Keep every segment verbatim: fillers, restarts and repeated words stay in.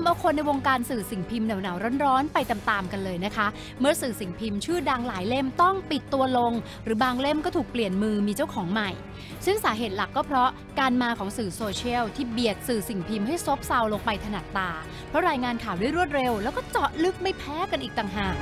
เอาคนในวงการสื่อสิ่งพิมพ์หนาวๆร้อนๆไปตามๆกันเลยนะคะเมื่อสื่อสิ่งพิมพ์ชื่อดังหลายเล่มต้องปิดตัวลงหรือบางเล่มก็ถูกเปลี่ยนมือมีเจ้าของใหม่ซึ่งสาเหตุหลักก็เพราะการมาของสื่อโซเชียลที่เบียดสื่อสิ่งพิมพ์ให้ซบเซาลงไปถนัดตาเพราะรายงานข่าวได้รวดเร็วแล้วก็เจาะลึกไม่แพ้กันอีกต่างหาก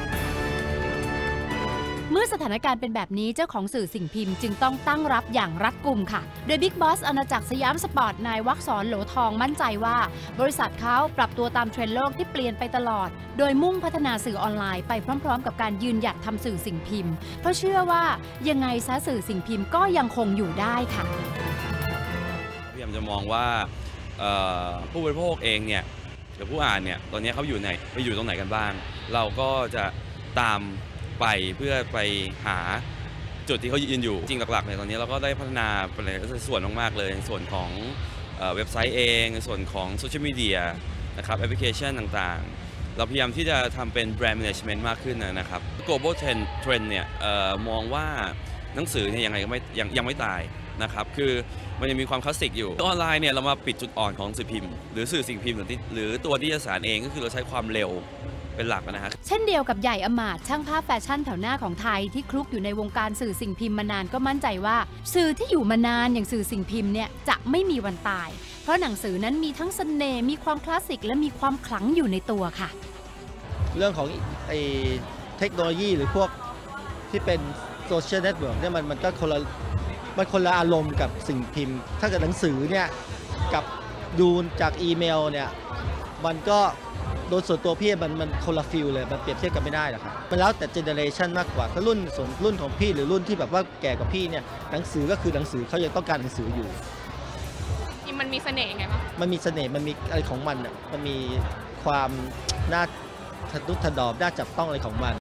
เมื่อสถานการณ์เป็นแบบนี้เจ้าของสื่อสิ่งพิมพ์จึงต้องตั้งรับอย่างรัดกุมค่ะโดยบิ๊กบอสอาณาจักรสยามสปอร์ตนายวรรคศรโหลทองมั่นใจว่าบริษัทเขาปรับตัวตามเทรนด์โลกที่เปลี่ยนไปตลอดโดยมุ่งพัฒนาสื่อออนไลน์ไปพร้อมๆกับการยืนหยัดทำสื่อสิ่งพิมพ์เพราะเชื่อว่ายังไงซะสื่อสิ่งพิมพ์ก็ยังคงอยู่ได้ค่ะพยายามจะมองว่าผู้บริโภคเองเนี่ยหรือผู้อ่านเนี่ยตอนนี้เขาอยู่ไหนไปอยู่ตรงไหนกันบ้างเราก็จะตามไปเพื่อไปหาจุดที่เขายืนอยู่จริงหลักๆเนี่ยตอนนี้เราก็ได้พัฒนาไปในส่วนมากๆเลยในส่วนของเว็บไซต์เองในส่วนของโซเชียลมีเดียนะครับแอปพลิเคชันต่างๆเราพยายามที่จะทำเป็นแบรนด์แมネจเมนต์มากขึ้นนะครับ global trend trend เนี่ยมองว่าหนังสือเนี่ยยังไงก็ไม่ยังยังไม่ตายนะครับคือมันยังมีความคลาสสิกอยู่ออนไลน์เนี่ยเรามาปิดจุดอ่อนของสื่อพิมพ์หรือสื่อสิ่งพิมพ์หรือตัวนิตยสารเองก็คือเราใช้ความเร็วเป็นหลักนะฮะเช่นเดียวกับใหญ่อมาตย์ช่างภาพแฟชั่นแถวหน้าของไทยที่คลุกอยู่ในวงการสื่อสิ่งพิมพ์มานานก็มั่นใจว่าสื่อที่อยู่มานานอย่างสื่อสิ่งพิมพ์เนี่ยจะไม่มีวันตายเพราะหนังสือนั้นมีทั้งเสน่ห์มีความคลาสสิกและมีความขลังอยู่ในตัวค่ะเรื่องของไอ้เทคโนโลยีหรือพวกที่เป็นโซเชียลเน็ตเวิร์กเนี่ยมันมันก็คนละมันคนละอารมณ์กับสิ่งพิมพ์ถ้าเกิดหนังสือเนี่ยกับดูจากอีเมลเนี่ยมันก็โดยส่วนตัวพี่มันมันคนละฟิลเลยมันเปรียบเทียบกันไม่ได้หรอกครับมันแล้วแต่เจเนอเรชันมากกว่าถ้ารุ่นส่วนรุ่นของพี่หรือรุ่นที่แบบว่าแก่กว่าพี่เนี่ยหนังสือก็คือหนังสือเขายังต้องการหนังสืออยู่มันมีเสน่ห์ไงบ้างมันมีเสน่ห์มันมีอะไรของมันอ่ะมันมีความน่าทะนุถนอมน่าจับต้องอะไรของมัน